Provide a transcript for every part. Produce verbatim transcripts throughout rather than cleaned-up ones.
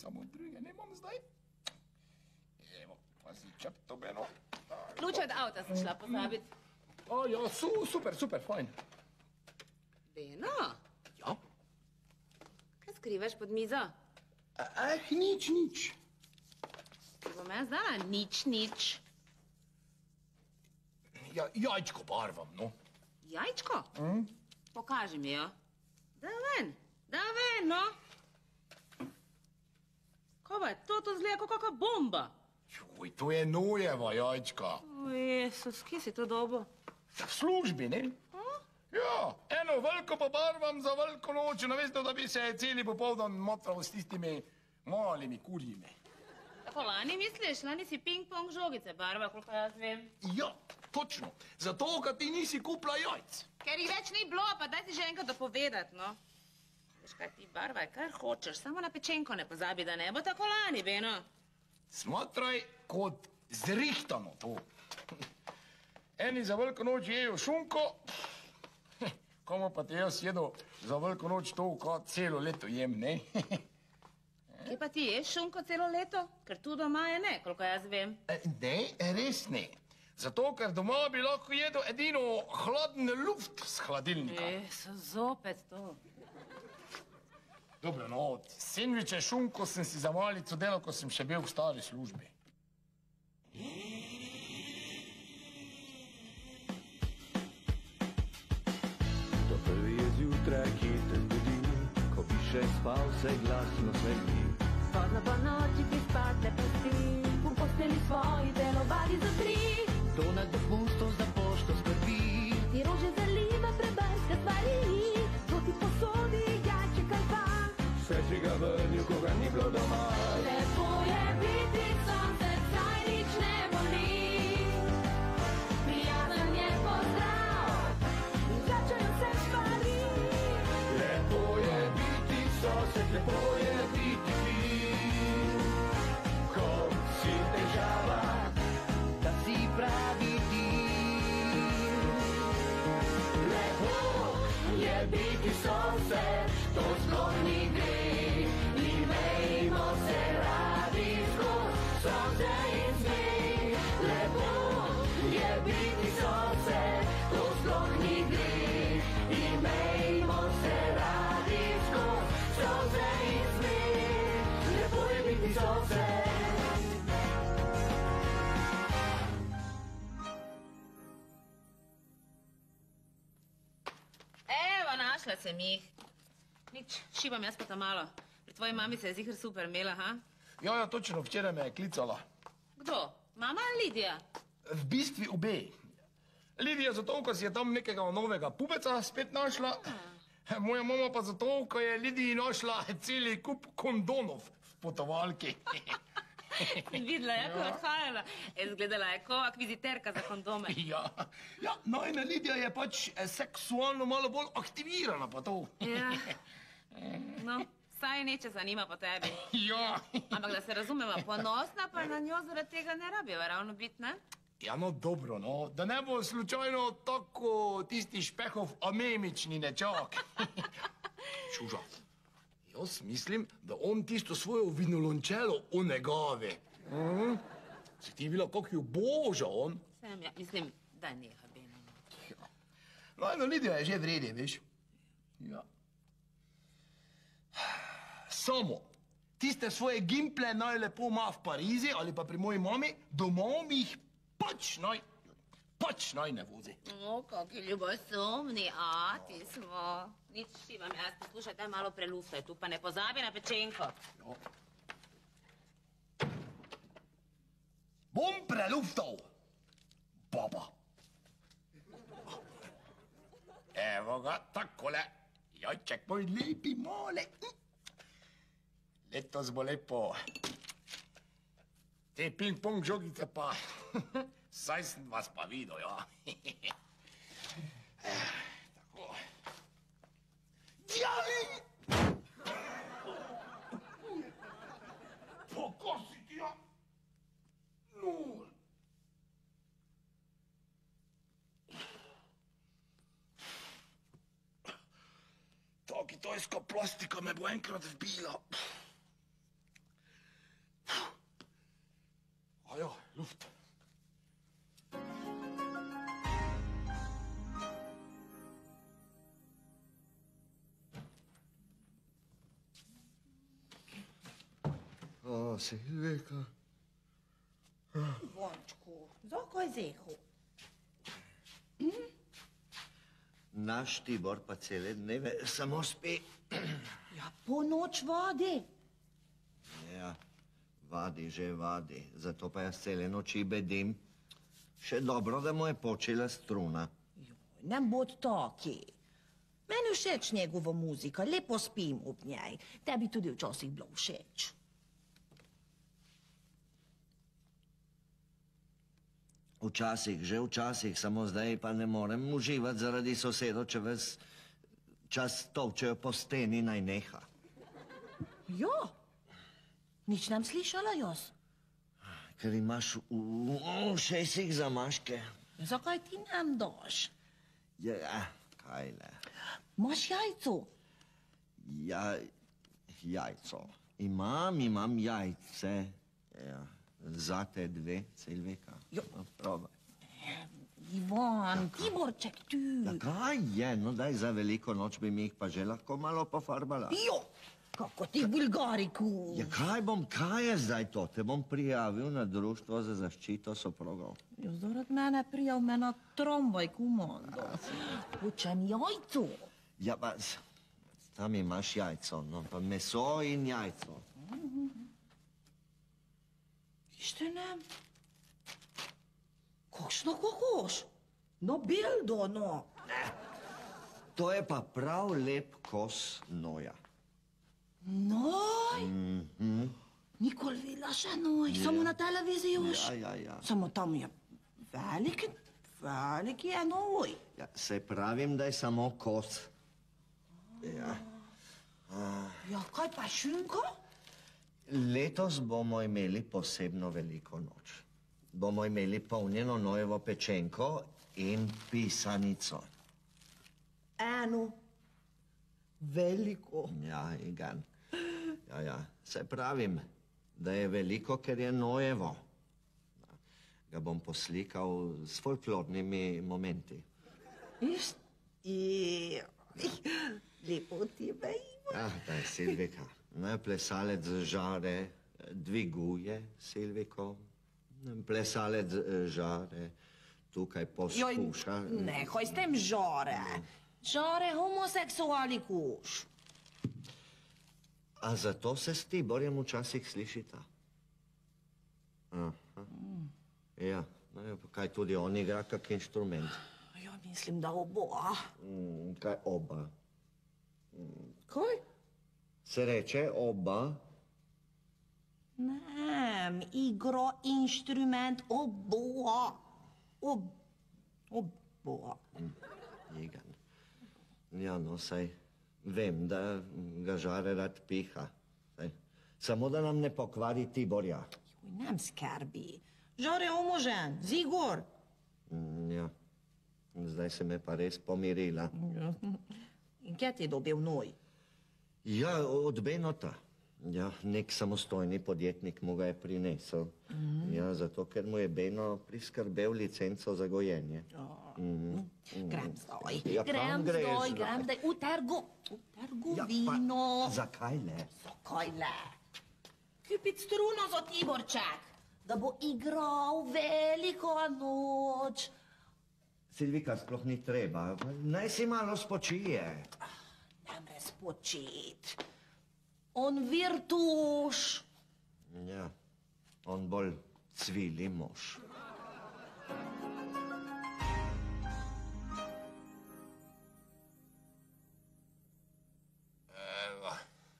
samo druge nemam zdaj. Evo, pazi, čepto beno. Ključe od avta sem šla pozabit. O, ja, su, super, super, fajn. Beno? Ja? Kaj skrivaš pod mizo? Eh, nič, nič. Ti bom jaz dala nič, nič. Ja, jajčko barvam, no. Jajčko? Mm? Pokaži mi jo. Da ven, da ven, no. Kaj je to, to zgleda kot kakva bomba? Joj, to je Nojeva jajčka. O, Jezus, kje si to dobo? V službi, ne? Ja, eno veliko pobarvam za veliko noč, namesto da bi se celi popoldan motral s tistimi malimi kurjimi. Tako lani misliš? Lani si ping-pong žogice barva, koliko jaz vem. Ja, točno. Zato, ker ti nisi kupila jajc. Ker jih več ni bilo, pa daj ti že enkrat dopovedat, no. Veš kaj ti barvaj, kar hočeš, samo na pečenko ne pozabi, da ne bo tako lani, Beno. Smatraj kot zrihtano to. Eni za veliko noč jejo šunko, komu pa te jaz jedo za veliko noč to, kot celo leto jem, ne? Kje pa ti ješ šunko celo leto? Ker tu doma je ne, koliko jaz vem. Ne, res ne. Zato, ker doma bi lahko jedel edino hladen luft z hladilnika. Jesu, zopet to. Dobro, no, sendviče šunko sem si za malico delal, ko sem še bil v stari službi. To prvi je zjutraj, ki te zbudi, ko bi še spal, se glasno smejni. Pozno po noči ti spat ne pusti, v posteli svoji delovali za tri. To nad dopustom za pošto skrbi, Ti rože zaliva prebrska stvari, to ti posodi jajček ali dva. svežega vrnil, ko ga ni bilo doma. Lepo je biti sonce, saj nič ne boli. Prijazen je pozdrav, in vračajo se stvari. Lepo je biti sosed, lepo je biti ti. Ko si težava, da si pravi ti. Lepo je biti sosed, to sploh ni gre. Imejmo se radi skozi sonce in smeh. Lepo je biti sosed, to sploh ni gre. Imejmo se radi skozi sonce in smeh. Lepo je biti sosed. Evo, našla sem jih. Nič, šibam jaz pa ta malo. Pri tvoji mami se je ziher super imela, ha? Ja, ja, točno, včeraj me je klicala. Kdo? Mama ali Lidija? V bistvu obe. Lidija zato, ker si je tam nekega novega pubeca spet našla. Moja mama pa zato, ker je Lidiji našla celi kup kondonov v potovalki. Videla je, ko je odhajala. Je zgledala je ko akviziterka za kondome. Ja, ja, najna Lidija je pač eh, seksualno malo bolj aktivirana pa to. Ja. No, saj neče zanima po tebi. Ja. Ampak da se razumeva, ponosna pa na njo zaradi tega ne rabiva ravno biti, ne? Ja, no dobro, no, da ne bo slučajno tako tisti špehov amemični nečak. Čuža, jaz mislim, da on tisto svojo vinolončelo onegave. Mhm. Si ti videla, kako jo boža on? Sem, ja, mislim, da neha, Beno. No, eno Lidija je že vrede, veš. Ja. Samo, tiste svoje gimple naj lepo ima v Parizi ali pa pri moji mami, doma mi jih pač naj, pač naj ne vozi. O, kaki ljubosumni, a, ti smo. Nič šibam jaz, poslušaj, daj malo preluftaj tu, pa ne pozabi na pečenko. Ja. Bom preluftal, baba. Evo ga, takole. Jajček moj lepi male. Letos bo lepo. Te ping-pong žogice pa, saj sem vas pa videl, ja. Tako. Jaj! Pa si ti, ja? Nul. Ta kitajska plastika me bo enkrat vbila. Silvika. Ivončku, zakaj zehu? Naš Tibor pa cele dneve samo spi. Ja, po noč vadi. Ja, vadi že vadi, zato pa jaz cele noči bedim. Še dobro, da mu je počela struna. Joj, ne bod taki. Meni všeč njegova muzika, lepo spim ob njej. Tebi tudi včasih bilo všeč. Včasih, že včasih, samo zdaj pa ne morem uživati zaradi sosedov, če ves čas tolčejo po steni, naj neha. Ja, nič nam slišala jaz. Ker imaš v v ušesih zamaške. Zakaj ti nam daš? Ja, kaj le. Imaš jajco? Ja, jajco. Imam, imam jajce. Ja, zate dve, Silvika. Jo. No, probaj. Ivan, Tiborček, tu. Ja, kaj je? No, daj za veliko noč bi mi jih pa že lahko malo pofarbala. Jo, kako ti vulgariku. Ja, kaj bom, kaj je zdaj to? Te bom prijavil na društvo za zaščito soprogov. Jo, zaradi mene prijav me na tramvaj, komando. Hočem jajco. Ja, pa s- tam imaš jajco, no, pa meso in jajco. Ište ne? Kakšno kokoš? No, bildo, no. To je pa prav lep kos noja. Noj? Nikoli videla še noj, samo na televiziji už. Ja, ja, ja. Samo tam je velik, velik je noj. Ja, se pravim, da je samo kos. Ja. Ja, kaj pa šunko? Letos bomo imeli posebno veliko noč. Bomo imeli polnjeno nojevo pečenko in pisanico. Eno. Veliko. Ja, Igan. Ja, ja. Se pravim, da je veliko, ker je nojevo. Ga bom poslikal s folklornimi momenti. Iš? I... Lepo ti me ima. Ah, daj, Silvika. Ne, plesalec žare dviguje Silviko. Plesalec žare tukaj poskuša. Nehaj s tem žore. Žore homoseksualikuš. A zato se s Tiborjem včasih slišita? Aha. Ja, no, ja, pa kaj tudi on igra kak inštrument? Ja, mislim, da oboa. Mm, kaj oba? Kaj? Se reče oba? Ne, igro inštrument oboa. Ob... Oboa. Igan. Ja, no, saj vem, da ga žare rad piha. Saj. Samo da nam ne pokvari Tiborja. Joj, nem skrbi. Žore omožen, Zigor. Mm, ja, zdaj se me pa res pomirila. In kje ti je dobil noj? Ja, od Benota. Ja, nek samostojni podjetnik mu ga je prinesel. Ja, zato, ker mu je Beno priskrbel licenco za gojenje. Grem zdaj, Ja, kam grem greš zdaj, zdaj? grem zdaj v trgo, v Ja, trgovino. pa zakaj le? Zakaj le? Kupit struno za Tiborček, da bo igral veliko noč. Silvika, sploh ni treba. Naj si malo spočije. Ne mre spočit. On virtuš. Ja, on bolj cvili mož. Evo.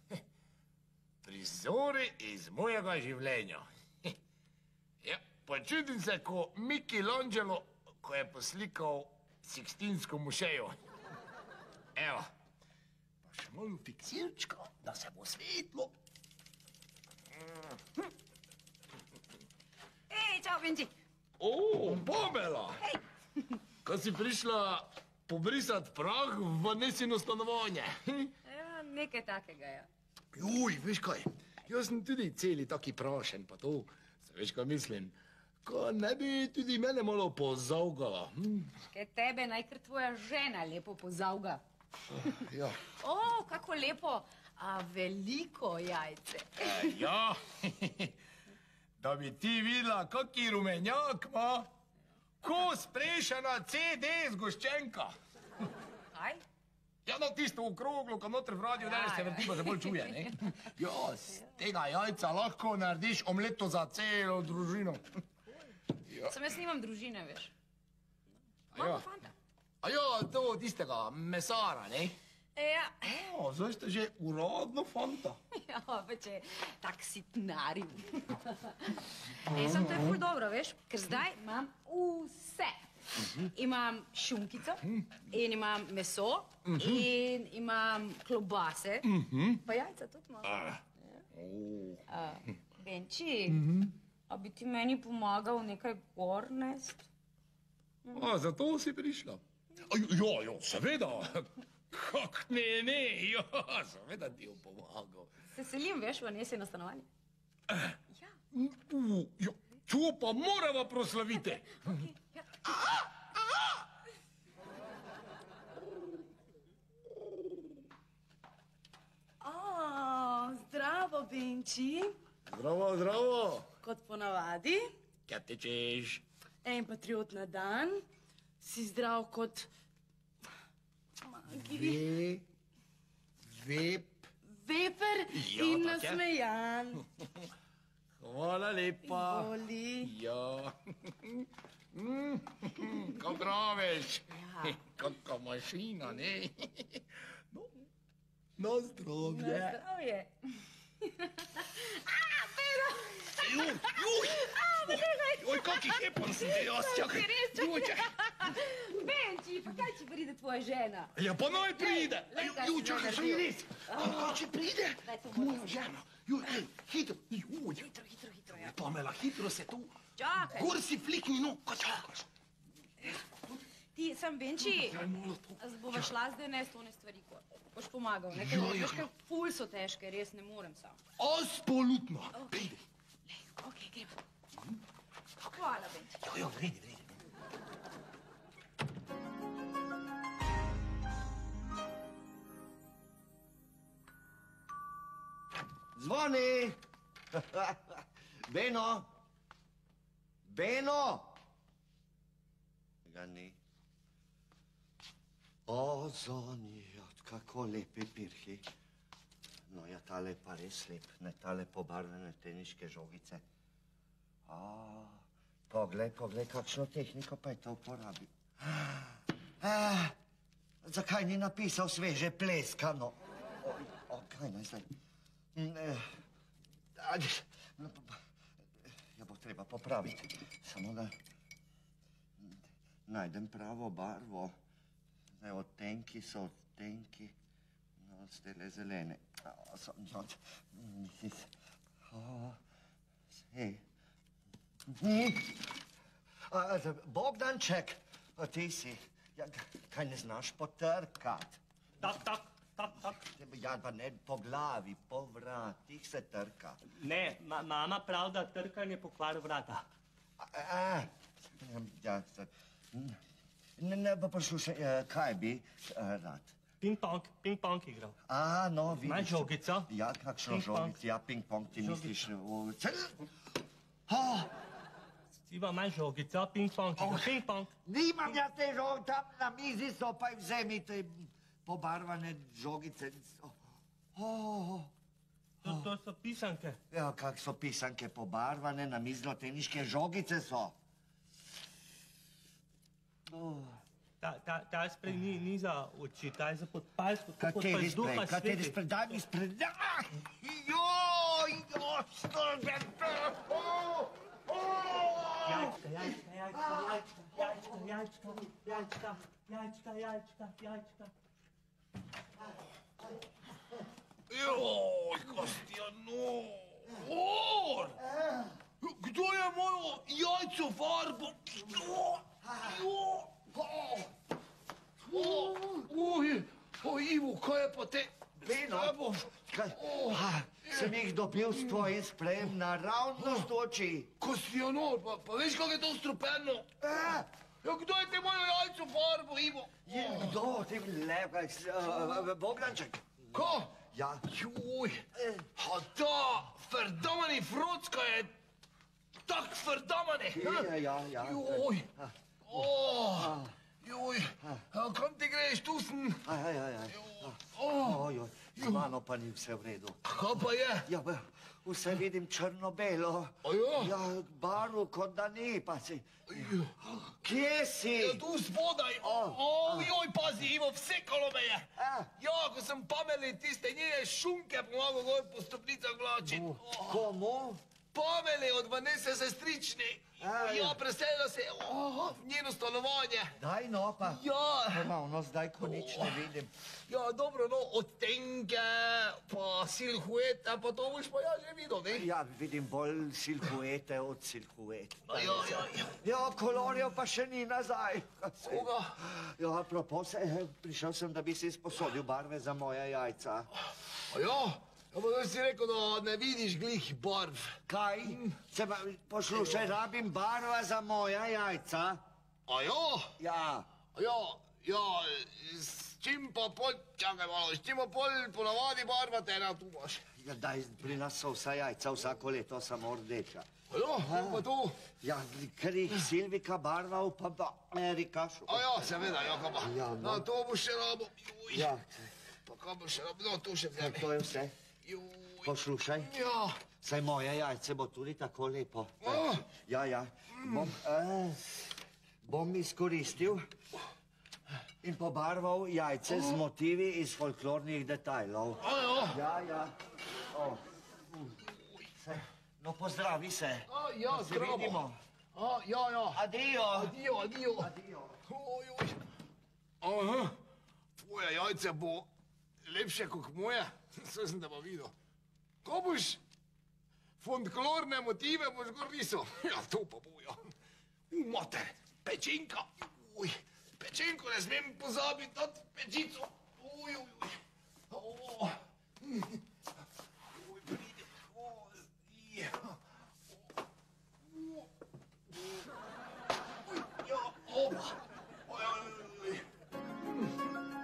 Prizori iz mojega življenja. Ja, počutim se ko Michelangelo, ko je poslikal Sikstinsko mošejo. Evo. Pa še malo fiksirčka, da se bo svetlo. Ej, čau, Benči. O, Pamela! Ko si prišla pobrisat prah v Vanesino stanovanje. Ja, nekaj takega, ja. Juj, veš kaj, jaz sem tudi celi taki prašen, pa to, se veš kaj mislim, ko ne bi tudi mene malo pozavgala. Hm? Kaj tebe naj kar tvoja žena lepo pozavga. Ja, O, kako lepo. A veliko jajce. E, ja, da bi ti videla, kaki rumenjak ima, ko sprešena C D zgoščenka. Kaj? Ja, no, tisto okroglo, ko noter v radiju danes se vrti, pa se bolj čuje, ne? Ja, z tega jajca lahko narediš omleto za celo družino. Sam jaz nimam družine, veš. Ja. Imam pa fanta. A ja, to tistega mesara, ne? Ja, O, zdaj ste že uradno fanta. ja, več je tak sitnaril. Ej, sem to je ful dobro, veš, ker zdaj imam vse. Imam šunkico in imam meso in imam klobase, pa jajca tudi imam. Uh, Benči, a bi ti meni pomagal nekaj gor nest? A, zato si prišla? A, ja, ja, seveda. Kak ne, ne, ja, seveda ti jo pomagal. Se selim, veš, v neseno stanovanje. Ja. U, ja, to pa morava proslaviti. Okay, ja. O, zdravo, Benči. Zdravo, zdravo. Kot ponavadi, Kaj tečeš? en patriot na dan, si zdrav kot Ve, vep. veper Ja, in tako je. nasmejan. Hvala lepa. Voli. Ja. Kaj praviš? Ja. Kakva mašina, ne? No, na zdravje. Zdravje. Juj, juj. Oj, kaki hepan sem te jaz, čakaj. res, čakaj. Juj, čakaj. Benči, pa kaj če pride tvoja žena? Ja, pa naj pride. Lej, kaj Juj, si čakaj, še naredil. res. Kaj če pride? Daj to moram Moja žena. Juj, ej, hitro. Juj, Hitro, hitro, hitro, ja. Pamela, hitro se tu. Čakaj. Gor si flikni, no, kaj čakaš? Ti, sem Benči, Daj malo to. bova šla zdaj nest one stvari, ko boš pomagal, ne? Ja, Ker, ja, veš, ja. ker ful so težke, res ne morem sam. Absolutno. Pridi. Lej, okej, gremo. Hvala, Benči. Jo, jo, vredi, vredi. Zvoni! Beno! Beno! Ga ni. O, Zonijot, kako lepi pirhi. No, ja, tale pa res lep, ne tale pobarvene teniške žogice. A, poglej, poglej, kakšno tehniko pa je to uporabil. Eh, zakaj ni napisal sveže pleskano? O, o, kaj naj zdaj? Mm, eh, ajde, no, pa- pa- ja, bo treba popraviti. Samo da najdem pravo barvo. Zdaj, odtenki so odtenki. No, zdajle zelene. O, so, no, mm, o, sej. Mm. A, a, Bogdanček, a ti si. Ja, kaj ne znaš potrkat? Tak, tak, tak, tak. Ja, pa ne po glavi, po vratih se trka. Ne, ma, mama pravi, da trkanje pokvari vrata. A, a, ja, se- ne, ne, pa poslušaj, eh, kaj bi eh, rad? Ping-pong, ping-pong igral. A, no, vidiš. Imaš žogico? Ja, kakšno Ping-pong. žogico? Ja, ping-pong ti Žogico. misliš. v- Cel- Oh, Iva, imaš žogico, ping-pong igral. Ping-pong. nimam jaz te žogice, tam na mizi so, pa jih vzemi te pobarvane žogice. Oh, To, to so pisanke. ja, kak so pisanke pobarvane, na mizno-teniške žogice so. Oh. Ta, ta, ta sprej ni, ni za oči, ta je za podpalsko. to Kateri podpazduha sprej, kateri sveti. sprej, daj mi sprej, ah, joj, joj, stolbe, oh, oh. Jajčka, jajčka, jajčka, jajčka, jajčka, jajčka, jajčka, jajčka, jajčka. Joj, Kostjano! Or! Kdo je mojo jajco farbo? Kdo? Jo! Oj, oj, Ivo, kaj je pa te? Beno, Kaj bo? kaj, ah, sem jih dobil s tvojim sprejem naravnost oči. Kostjano, pa, pa veš, kako je to strupeno? Ah, Ja, kdo je te mojo jajco farbo, Ivo? je kdo, ti lepa, uh, Bogdanček. Ko? Ja. Joj, a ta verdammene Frocka je tak verdammene. Ja, ja, ja. Joj, oh, joj, a kam ti greš, tu sem? Aj, aj, aj, aj. Oh, Oj, oj, z mano pa ni vse v redu. kaj pa je? Ja, pa vse vidim črno-belo. A ja? Ja, barvo kot da ni, pa si. Kje si? Ja, tu spodaj. O, joj, pazi, Ivo, vsekalo me je. A? Ja, ko sem Pameli tiste njene šunke pomagal gor po stopnicah vlačit. Komu? Pameli od Vanese sestrični. A, Ja, ja. preselila se oh, v njeno stanovanje. Daj no, pa. Ja. Ponovno, zdaj, ko nič ne vidim. Ja, dobro, no, odtenke, pa silhuete, pa to boš pa ja že videl, ne? Ja, vidim bolj silhuete od silhuet. Ja, ja, ja. Ja, kolorjev pa še ni nazaj. Koga? Ja, apropos, eh, prišel sem, da bi si sposodil barve za moja jajca. A ja? Ja, pa da si rekel, da ne vidiš glih barv. Kaj? Se pa, poslušaj, rabim barva za moja jajca. A ja? Ja. Ja, ja, s čim pa pol, čakaj malo, s čim pa pol ponavadi barvate, ena tu imaš. Ja, daj, pri nas so vsa jajca vsako leto samo rdeča. A ja, kako pa to? Ja, ker jih Silvika barval, pa pa Erika šo. A ja, seveda, ja, kaj pa. Ja, no. No, to boš še rabo. Juj. Ja, Pa kaj boš še rabo, no, to še ja, vzemi. to je vse. Juj. Poslušaj, Ja, saj moje jajce bo tudi tako lepo. A. Ja, ja, bom, eh, bom izkoristil in pobarval jajce z motivi iz folklornih detajlov. a ja. Ja, ja. O. Se, no, pozdravi se. A ja, Da se zdravo. vidimo. A, ja, ja. Adio. Adio, adio. Adio. Oj, oj. Aha, tvoje jajce bo lepše kot moje. Saj sem te pa videl. Ko boš folklorne motive boš gor risal? Ja, to pa bo, ja. U, mater, pečenka. Uj, pečenko ne smem pozabiti, dati pečico. Uj, uj, uj. O, uj, pridi. O, ja. O, uj, ja, opa. Oj, oj, oj, oj.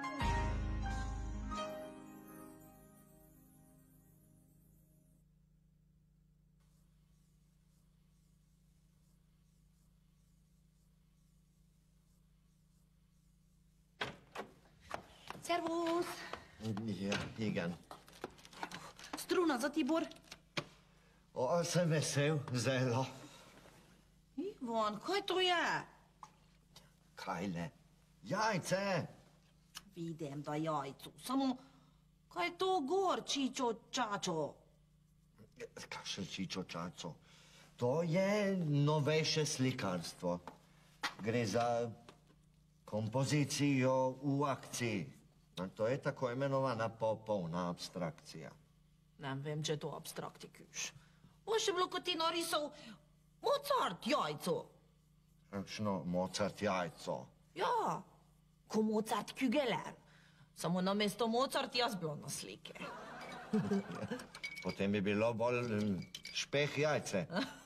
Servus! Ja, igen. Struna za Tibor. O, sem vesel, zelo. Ivan, kaj to je? Kaj le? Jajce. Vidim, da jajcu. Samo, kaj je to gor, čičo, čačo? Kakšen čičo čaco? To je novejše slikarstvo. Gre za kompozicijo v akciji. A to je tako imenovana popolna abstrakcija. Ne vem, če je to abstrakti kuš. Boš je bilo, ko ti narisal Mozart jajco. Kakšno Mozart jajco. Ja, ko Mozart kügeler. Samo namesto Mozart jaz bilo na slike. Potem bi bilo bolj mm, špeh jajce.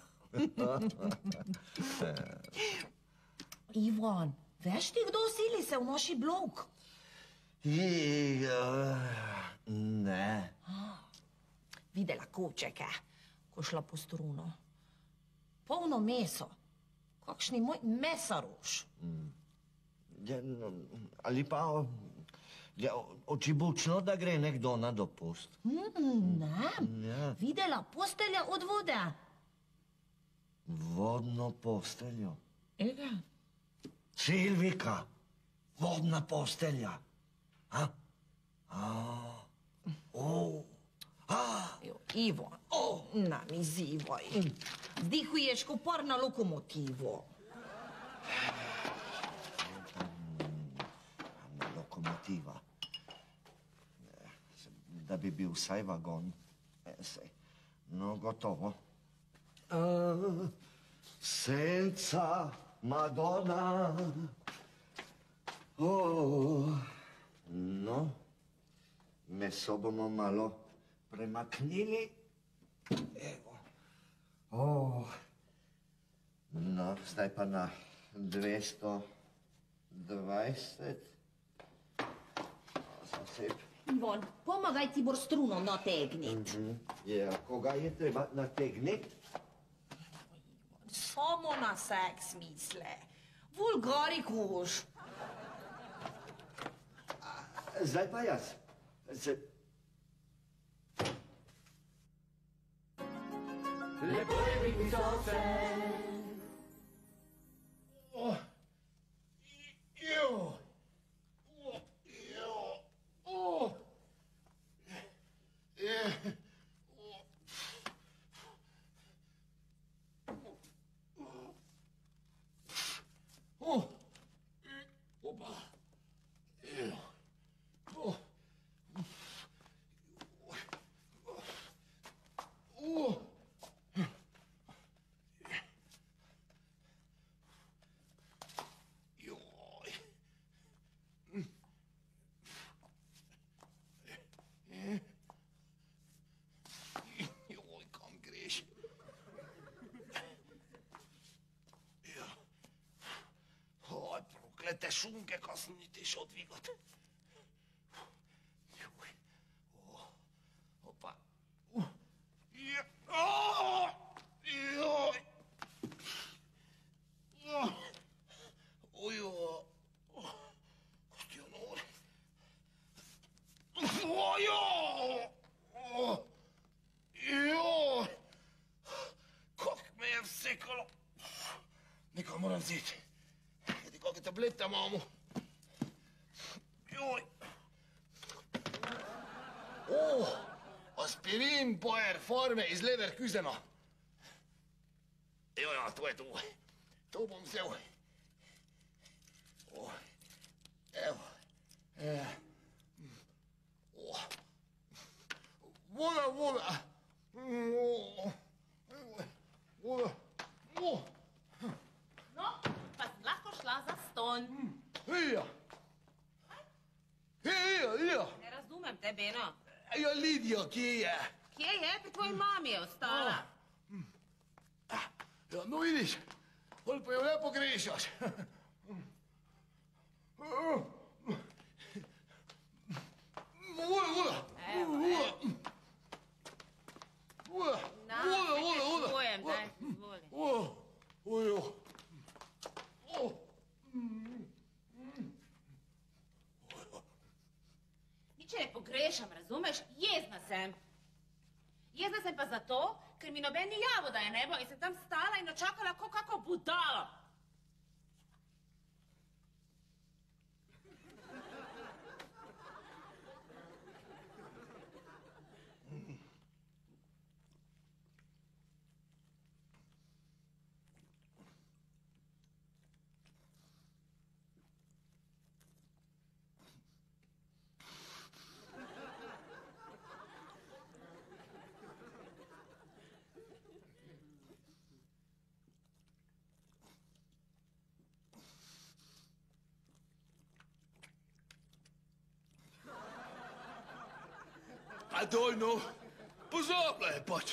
Ivan, veš ti, kdo sili se v naši blok? I, uh, ne. Videla kovčeke, ko šla po struno. Polno meso. Kakšni moj mesaroš. Ja, no, ali pa ja, očibučno, da gre nekdo na dopust. Mm, ne, Ja. videla postelja od vode. Vodno posteljo. Ega, Silvika, vodna postelja. A? A? O? A? jo, Ivan, oh, na mi zivaj. Vdihuješ ko par na lokomotivo. Na lokomotiva. Da bi bil vsaj vagon. E, sej. No, gotovo. A, senza Madonna. O, no, meso bomo malo premaknili. Evo. O, no, zdaj pa na dvesto dvajset. Zasep. Ivon, pomagaj Tibor struno nategnit. Ja, koga je treba nategniti? Samo na seks misle. Vulgari kuž. Zdaj pa jaz. Z... Lepo je biti sosen. Oh. Jo. Oh. Jo. Oh. Eh. Oh. Oh. Opa. Jo. Oh. Oh. Joj. Joj, kam greš? Ja. Oj, proklete šunke, ko sem niti šel dvigat. Joj. O. Opa. Uh. Ja. O! Joj. Oh. Ojo. Hostia, nore. Ojo! Joj! Kak me je vsekalo. Nekaj moram vzeti. Kajti kakve tablete imamo. Joj! O! Aspirin Bayer Pharma iz Leverkusena. Jo, ja, to je to. To bom vzel. O, evo. E, o. Voda, voda. O, voda. O. No, pa si lahko šla za ston. Hija. Hija, hija. Ne razumem te, Beno. Ja, Lidija, kje je? Kje je? Pri tvoji mami je ostala. Ja, no vidiš, bolj pa jo ne pogrešaš. Voda, voda. Evo, Voda. Voda, Na, voda, spet voda, te voda. čujem, daj, izvoli. O, ojo. O. Nič ne pogrešam, razumeš? Jezna sem. Jezna sem pa zato, ker mi noben ni javil, da je nebo in sem tam stala in očakala kot kako budalo. A doj, no, pozabila je pač.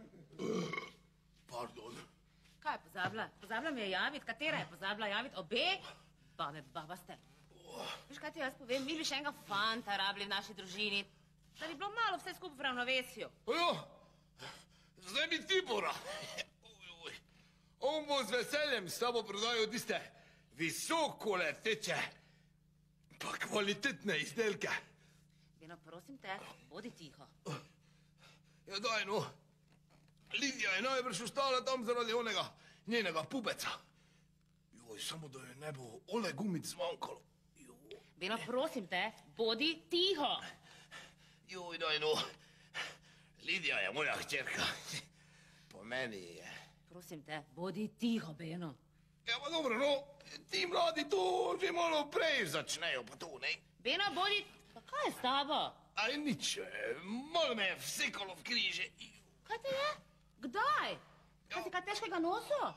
Pardon. Kaj je pozabila? Pozabila mi je javiti. Katera je pozabila javiti? Obe? Babe, baba ste. Veš, kaj ti jaz povem? Mi bi še enega fanta rabili v naši družini. Da bi bilo malo vse skupaj v ravnovesju. Ja, zdaj mi Tibora. Oj, on bo z veseljem s tabo prodajal tiste visoko leteče, pa kvalitetne izdelke. Beno, prosim te, bodi tiho. Ja, daj, no. Lidija je najbrž ostala tam zaradi onega njenega pubeca. Joj, samo da je ne bo ole gumic zmanjkalo. Joj, Beno, prosim te, bodi tiho. joj, daj, no. Lidija je moja hčerka. Po meni je. Prosim te, bodi tiho, Beno. Ja, pa dobro, no. Ti mladi to že malo prej začnejo, pa to, ne? Beno, bodi... Pa kaj je s tabo? Aj nič, eh, malo me je vsekalo v križe. Kaj te je? Kdaj? Kaj si kaj težkega nosil?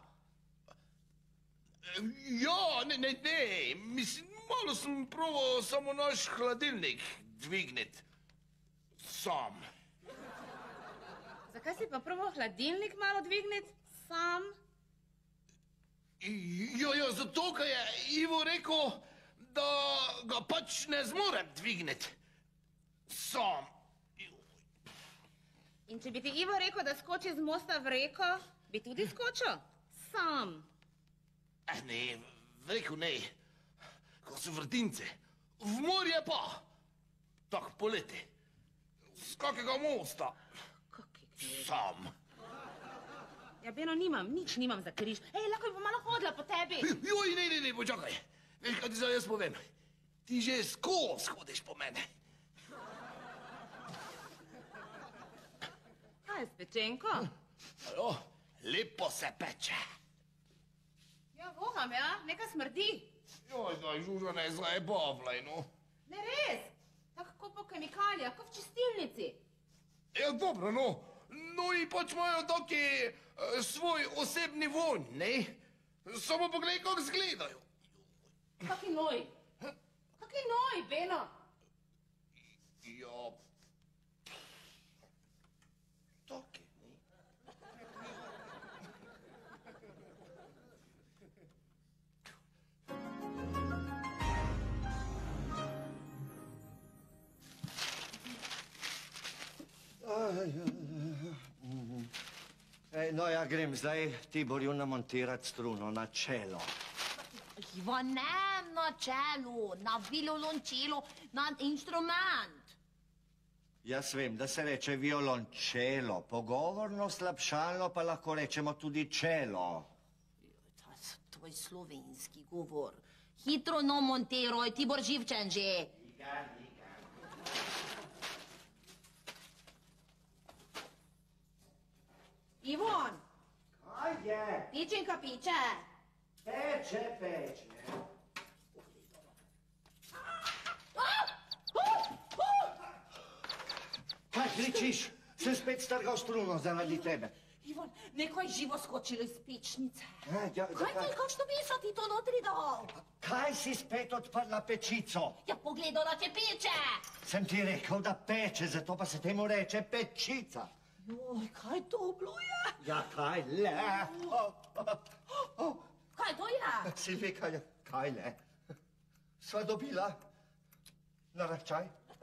Ja, ne, ne, ne. Mislim, malo sem proval samo naš hladilnik dvigniti. Sam. Zakaj si pa prvo hladilnik malo dvigniti? Sam? Jo, jo, zato, ker je Ivo rekel, da ga pač ne zmorem dvigniti. Sam. In če bi ti Ivo rekel, da skoči z mosta v reko, bi tudi skočil? Sam. Eh, ne, v reku ne. Ko so vrtince. V morje pa. Tak poleti. Z kakega mosta. Sam. Ja, Beno, nimam, nič nimam za križ. Ej, lahko bi pa malo hodila po tebi. Joj, ne, ne, ne, počakaj. Veš, kaj ti zdaj jaz povem? Ti že skozi hodiš po mene. Kaj je s pečenko? Alo, lepo se peče. Ja, voham, ja, nekaj smrdi. Joj, daj, Žuža, ne zajebavljaj, no. Ne res, tako po kemikalijah, kot v čistilnici. Ja, dobro, no. No in pač imajo taki uh, svoj osebni vonj, ne? Samo poglej, kako izgledajo. Kaki noj? Kaki noj, Beno? Ja, taki, ne? Ej, no ja grem zdaj Tiborju namontirati struno na čelo. Ivo, ne na čelu, na violončelo, na instrument. Jaz vem, da se reče violončelo, pogovorno, slabšalno pa lahko rečemo tudi čelo. To je tvoj slovenski govor. Hitro namontiraj, Tibor Živčen že. Ivon, Kaj je? pičenka piče. Peče, peče. Kaj kričiš? Sem spet strgal struno zaradi tebe. Ivon, nekaj živo skočilo iz pečnice. Ja, ja, Kaj ti, kakšno meso ti to notri dal? Kaj si spet odprla pečico? Ja, pogledala te peče. Sem ti rekel, da peče, zato pa se temu reče pečica. Joj, kaj to bilo je? Ja, kaj le? Oh, oh, oh. Kaj to je? Silvika, ja, kaj le? Sva dobila naraščaj?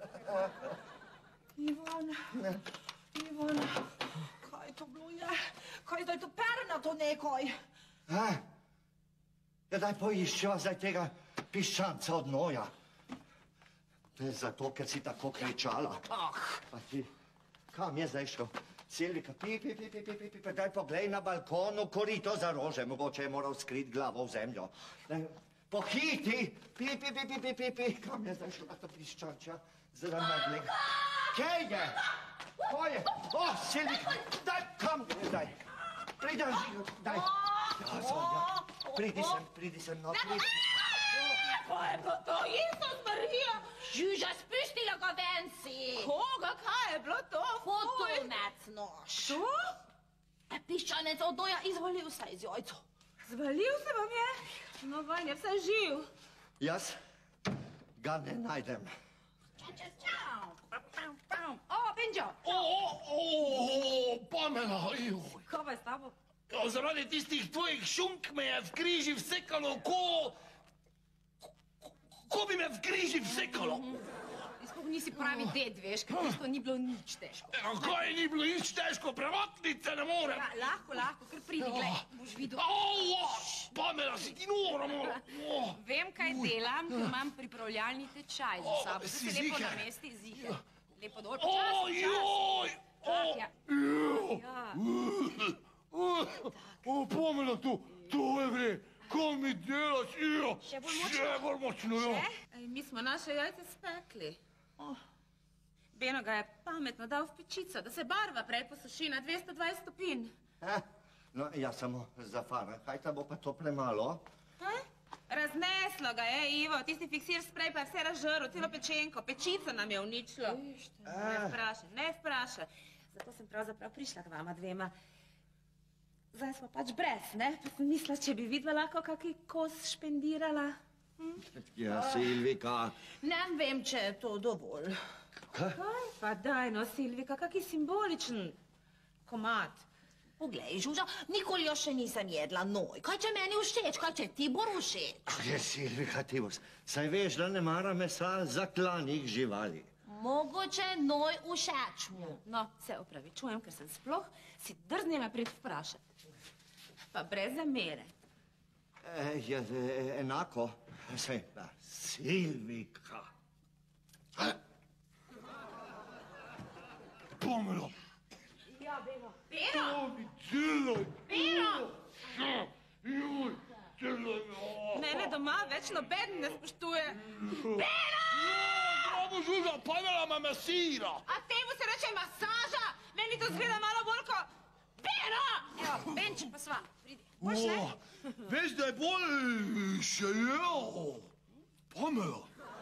Ivan, Ivan, kaj to bilo je? Kaj zdaj to pere na to nekoj? A? Ja, daj poiščeva zdaj tega piščanca od noja. To je zato, ker si tako kričala. Ah, Pa ti, kam je zdaj šel? Silvika, pi, pi, pi, pi, pi, pi, pi, pa daj poglej na balkonu, korito za rože, mogoče je moral skrit glavo v zemljo. Daj, pohiti, pi, pi, pi, pi, pi, pi, pi, kam je zdaj šla ta piščanča? Zdaj medlega. Kje je? Ko je? O, Silvika, daj, kam je zdaj? Pridem, daj. Ja, Sonja, pridi sem, pridi sem, no, pridi sem. kaj je pa to? Isus Marija! Žuža, spustila ga ven si! Koga, kaj je bilo to? Fotomec noš. Što? E, piščanec od doja izvalil se iz jajco. Zvalil se vam je? No, vanj je vse živ. Jaz ga ne najdem. Čau, čau. O, Benjo! O, o, o, Pamela, joj. Kaj pa je s tabo? Ja, zaradi tistih tvojih šunk me je v križi vsekalo, ko... Ko bi me v križi vsekalo. Izpog nisi pravi ded, veš, ker tisto ni bilo nič težko. Ja, kaj ni bilo nič težko, premakniti se ne morem. Ja, lahko, lahko, kar pridi, glej, boš videl. Au, Pamela, si ti nora, mora. Oh. Vem, kaj delam, ker imam pripravljalni tečaj za sabo. O, Tu si se lepo ziher? namesti, ziher. Lepo dol, O, počasi, počasi. joj. Tak, ja. Ja. O, Pamela, to, to je gre. Kaj mi delaš, jo? Še bolj močno? Še bolj močno, jo. Ej, mi smo naše jajce spekli. Oh. Beno ga je pametno dal v pečico, da se barva prej posuši na dvesto dvajset stopinj. Eh, no, jaz samo za Fahrenheit, pa bo pa to premalo. Eh? Razneslo ga je, Ivo, tisti fiksir sprej pa je vse razžrl, celo pečenko, pečico nam je uničilo. Ne vprašaj, ne vprašaj. Zato sem pravzaprav prišla k vama dvema. Zdaj smo pač brez, ne? Pa sem mislila, če bi vidva lahko kaki kos špendirala. Ja, Silvika. Ne vem, če je to dovolj. Kaj? Pa daj no, Silvika, kaki simboličen komad. Poglej, Žuža, nikoli jo še nisem jedla noj. Kaj če meni všeč, kaj če ti bo všeč? Je, Silvika, ti boš. Saj veš, da ne mara mesa zaklanih živali. Mogoče noj všeč mu. No, se opravičujem, ker sem sploh si drznila pred vprašati. Pa brez zamere. E, ja, e, enako. Sej, pa, Silvika. Pomelo. Ja, Beno. Pero! Celo. Pero! Juj, celo. Mene doma več noben ne spoštuje. Bravo, Žuža, Pamela me masira. A temu se reče masaža? Meni to zgleda malo bolj kot... Pero! Evo, Benček pa sva. Pridi. Boš, ne? O, veš, da je boljše, jo. Pamela.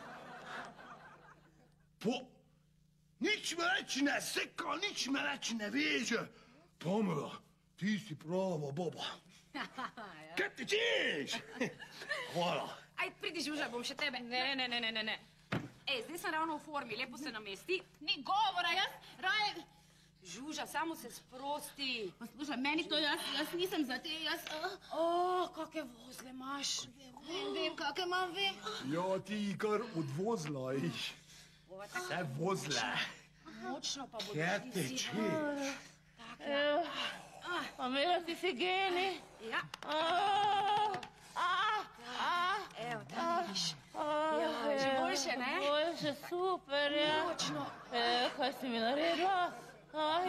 Po... Nič me reči ne seka, nič me reči ne veže. Pamela, ti si prava baba. Kaj ti češ? Hvala. Aj, pridi, Žuža, bom še tebe. Ne, ne, ne, ne, ne, ne. Ej, zdaj sem ravno v formi, lepo se namesti. Ni govora, jaz raje... Žuža, samo se sprosti. Poslušaj, meni to jaz, jaz nisem za te, jaz... Uh, O, kakve vozle imaš. vem, vem, kakve imam, vem. Ja, ti kar odvozla, iš. Vse vozle. Močno pa bo Kaj ti češ? Pamela, ti si geni. Ja, evo, da vidiš. Ja, že boljše, ne? Boljše, super, ja. Močno. E, kaj si mi naredila? Aj,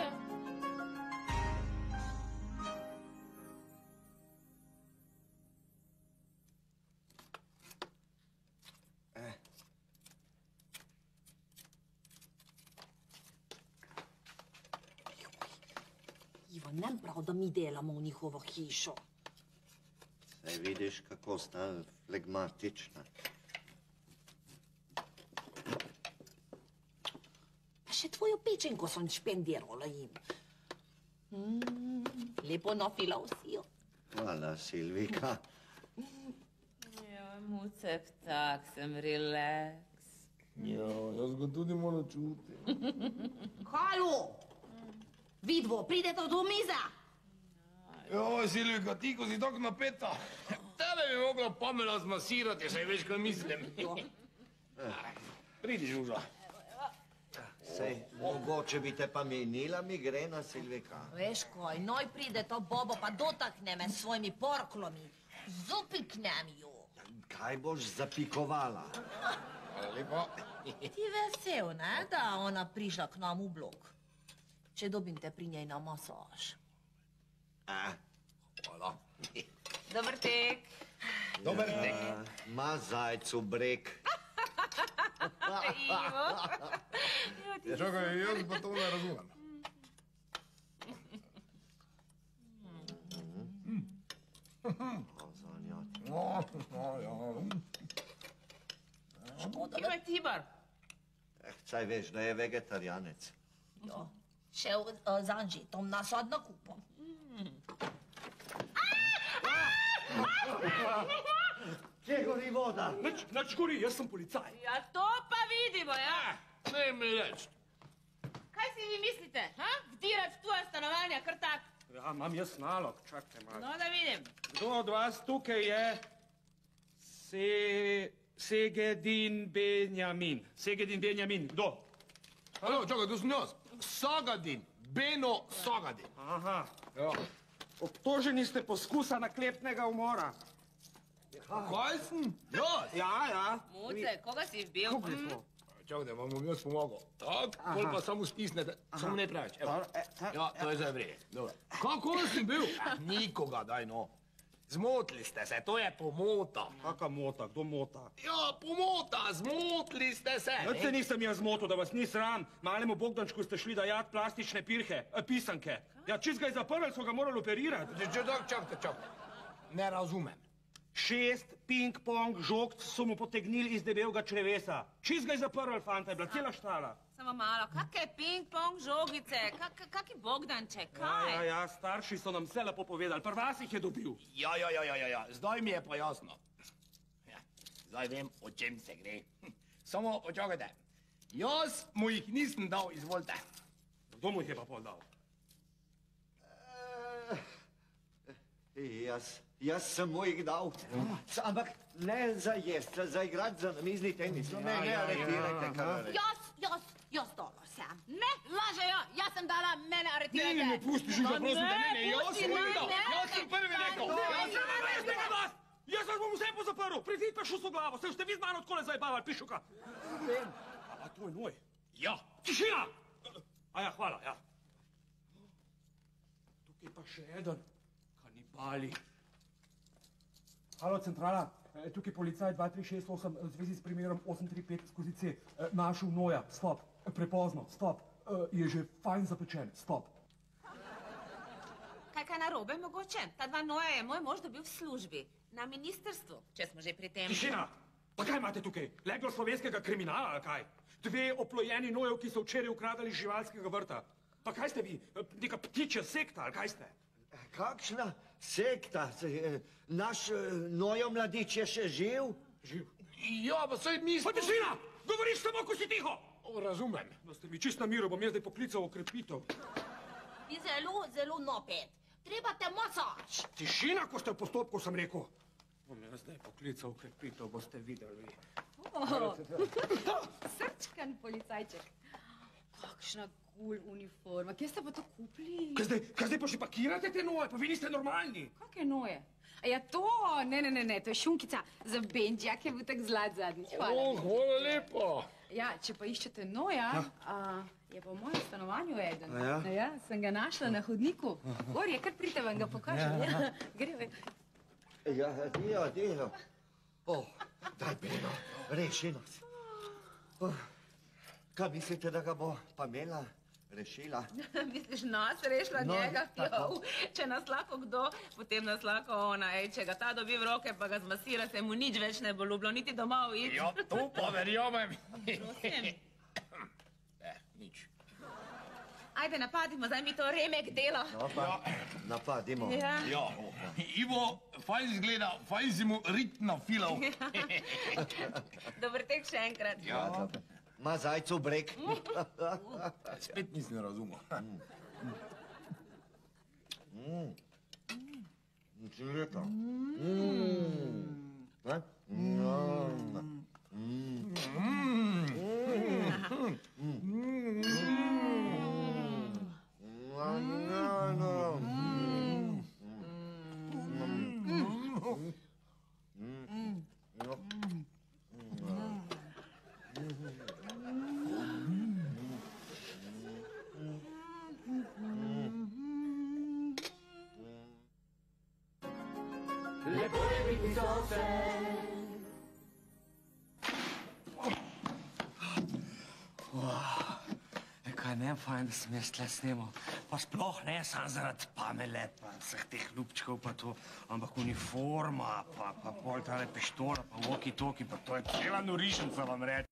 Ivo, nem prav, da mi delamo v njihovo hišo. Saj vidiš, kako sta flegmatična. Pa še tvojo pečenko sem špendirala jim. Mm, lepo nafila vsi. Hvala, Silvika. ja, mucek, tak, sem relax. Ja, jaz ga tudi moram čuti. Halo! Vidvo, pridete do miza! Joj, Silvika, ti, ko si tako napeta. Tebe bi mogla Pamela zmasirati, saj veš, kaj mislim. Pridi, Žuža. Sej, mogoče bi te pa menila migrena, Silvika. Veš kaj, noj pride to bobo pa dotakne me s svojimi porklomi. Zupiknem ju. Kaj boš zapikovala? Hvala lepa. Ti vesel, ne, da ona prišla k nam v blok. Če dobim te pri njej na masaž. A, Hvala. Dober tek. Dober tek. a, ma zajcu brek. Ivo. Ja, čakaj, jaz pa to ne razumem. Zanjati. No, no, ja. Škoda, Ima Tibor. Eh, saj veš, da je vegetarijanec. jo. Še uh, z Anžitom na sodno kupo. Kje gori voda? Nič, nič gori, jaz sem policaj. Ja, to pa vidimo, ja. Ne mi reči. Kaj si vi mislite, ha? Vdirati v tvoje stanovanja, kar tak. Ja, imam jaz nalog, čakajte malo. No, da vidim. Kdo od vas tukaj je Se... Segedin Benjamin? Segedin Benjamin, kdo? Alo, čakaj, tu sem jaz. Sagadin. Beno Sagadin. Aha, Ja. obtoženi ste poskusa naklepnega umora. Kaj sem? Jaz? Ja, ja. Muce, koga si bil? Kako je to? Čakaj, vam bom jaz pomagal. Tak, pol pa samo stisnete, samo ne preveč. Evo. Dobro, e, ta- Ja, to je zdaj vred. Dobro. Kako sem bil? Eh, nikoga, daj no. Zmotili ste se, to je pomota. Kaka mota, kdo mota? Ja, pomota, zmotili ste se. Nič se nisem jaz zmotil, da vas ni sram. Malemu Bogdančku ste šli dajat plastične pirhe, eh, pisanke. Ja, čist ga je zaprl, so ga morali operirati. Če, če, tak, čakajte, čakajte. Ne razumem. Šest ping-pong žogc so mu potegnili iz debelega črevesa. Čist ga je zaprl, fanta, je bila cela štala. Samo malo, kakšne ping-pong žogice, kak, kaki Bogdanče, Ja, kaj? ja, ja, starši so nam vse lepo povedali, prv vas jih je dobil. Ja, ja, ja, ja, ja, ja. Zdaj mi je pa jasno. Ja, zdaj vem, o čem se gre. Samo počakajte. Jaz mu jih nisem dal, izvolite. Kdo mu jih je pa pol dal? Jaz, jaz sem mu jih dal. S- Ampak ne za jest, za igrati za namizni tenis. No, ne, ne, aretirajte, kar reče. Jaz, jaz, Jaz dala sem. Ne, lažejo, jaz sem dala, mene Ne, aretirajte. ne, ne, pusti, Žuža, prosim, da ne, ne, jaz pusti, sem prvi ne, dal, ne. jaz sem prvi rekel. Jaz sem ne tega vas! Jaz vas bom vse pozaprl, pridite pa šuso glavo, se ste vi z mano tako zajebavali, pišuka. A to je noj. Ja, Tišina! A ja, hvala, ja. Tukaj pa še eden. Kanibali. Halo, centrala. E, Tukaj policaj dva tri šest osem v zvezi s primerom osem tri pet skozi C. E, Našel noja, stop. E, Prepozno, stop. E, Je že fajn zapečen, stop. Kaj kaj narobe mogoče? Ta dva noja je moj mož dobil v službi. Na ministrstvu, če smo že pri tem. Tišina! Pa kaj imate tukaj? Leglo slovenskega kriminala, ali kaj? Dve oplojeni nojev, ki so včeraj ukradali iz živalskega vrta. Pa kaj ste vi? E, Neka ptičja sekta, ali kaj ste? Kakšna sekta? Se, eh, Naš eh, Nojo mladič je še živ? Živ. ja, pa saj mi smo... Pa tišina! Govoriš samo, ko si tiho! O, razumem. Da ste mi čist na miru, bom jaz zdaj poklical okrepitev. Ti zelo, zelo nopet. Treba te masaž. Tišina, ko ste v postopku, sem rekel. Bom jaz zdaj poklical okrepitev, boste videli. Srčkan policajček. Kakšna kul uniforma. Kje ste pa to kupili? Kaj zdaj, kaj zdaj pa še pakirate te noje? Pa vi niste normalni. Kakšne noje? A ja to? Ne, ne, ne, ne, to je šunkica za Benđija, ki je bil tak zlat zadnjič. O, Hvala. hvala lepa. Ja, če pa iščete noja, a, je pa v mojem stanovanju eden. A ja? ja, sem ga našla na hodniku. Gor je, kar pridite, vam ga pokažem. Ja. Gre, Ja, dio, dio. O, daj beno, reši nas. Oh, kaj mislite, da ga bo Pamela rešila? Misliš nas, rešila No, njega? tako. Jo, če nas lahko kdo, potem nas lahko ona. Ej, če ga ta dobi v roke, pa ga zmasira, se mu nič več ne bo ljubilo, niti domov iti. Ja, to pa verjamem. Prosim. Ne, nič. Ajde, napadimo, zdaj mi to remek delo. No pa, napadimo. Ja. Ja, Ivo, fajn zgleda, fajn si mu rit nafilal. Dober tek še enkrat. Ja, Ma zajcu brek. spet nisem razumel. Čileta. Ne? Kaj ne, fajn, da sem jaz tle snemal. Pa sploh ne, sam zaradi Pamele, pa vseh teh ljubčkov, pa to, ampak uniforma, pa, pa pol tale pištola, pa walkie-talkie, pa to je cela norišnica, vam rečem.